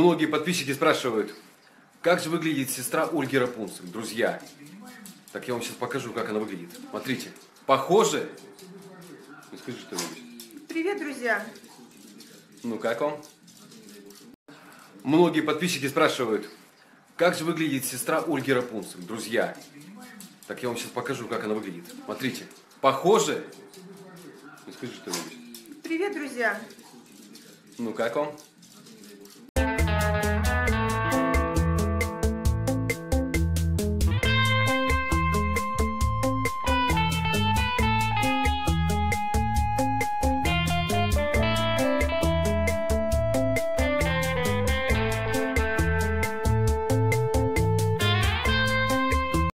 Многие подписчики спрашивают, как же выглядит сестра Ольги Рапунцель, друзья. Так я вам сейчас покажу, как она выглядит. Смотрите, похоже? Ну скажи что-нибудь. Привет, друзья! Ну как вам? Многие подписчики спрашивают, как же выглядит сестра Ольги Рапунцель, друзья. Так я вам сейчас покажу, как она выглядит. Смотрите, похоже? Ну скажи что-нибудь. Привет, друзья! Ну как вам?